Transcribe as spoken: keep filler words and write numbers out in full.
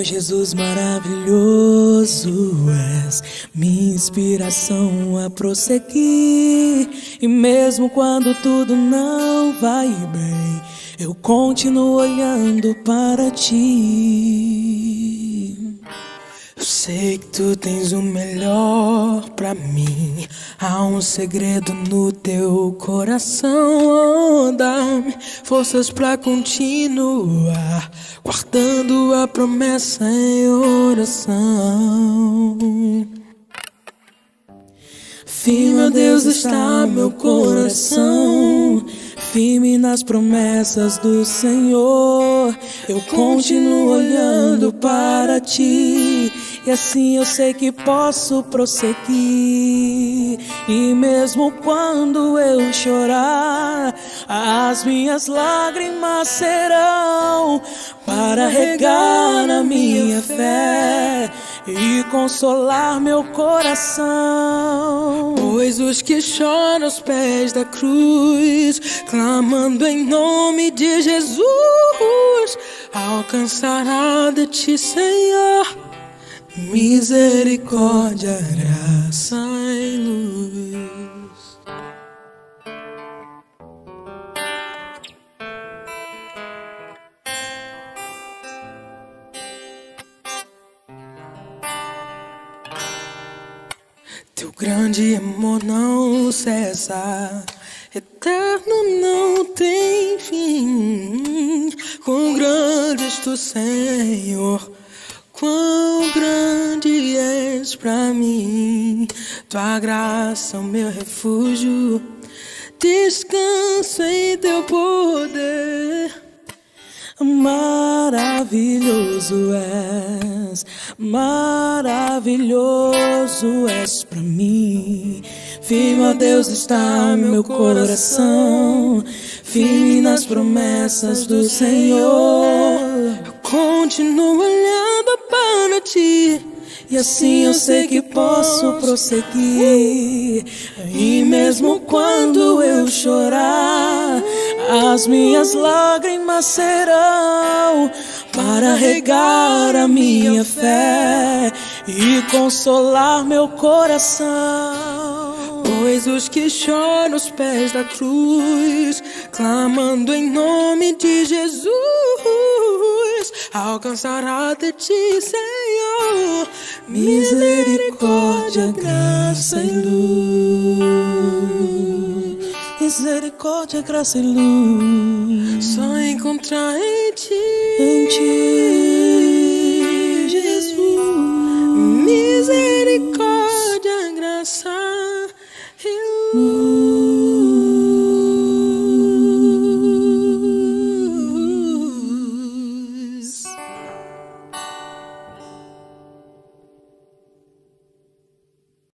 Jesus maravilhoso, és minha inspiração a prosseguir. E mesmo quando tudo não vai bem, eu continuo olhando para ti. Eu sei que tu tens o melhor pra mim. Há um segredo no teu coração. Dá-me forças pra continuar, guardando a promessa em oração. Firme, ó Deus, está meu coração, firme nas promessas do Senhor. Eu continuo olhando para ti, e assim eu sei que posso prosseguir. E mesmo quando eu chorar, as minhas lágrimas serão para regar a minha fé e consolar meu coração. Pois os que choram aos pés da cruz, clamando em nome de Jesus, alcançará de ti, Senhor, misericórdia, graça e luz. Teu grande amor não cessa, eterno não tem fim. Quão grande és tu, Senhor, quão grande és pra mim. Tua graça é o meu refúgio, descanso em teu poder. Maravilhoso és, maravilhoso és pra mim. Firme, ó Deus, está meu coração, firme nas promessas do Senhor. Eu continuo olhando para ti, e assim eu sei que posso prosseguir. E mesmo quando eu chorar, as minhas lágrimas serão para regar a minha fé e consolar meu coração. Pois os que choram aos pés da cruz, clamando em nome de Jesus, alcançará de ti, Senhor, misericórdia, graça e luz. Misericórdia, graça e luz. Só encontrar em ti, em ti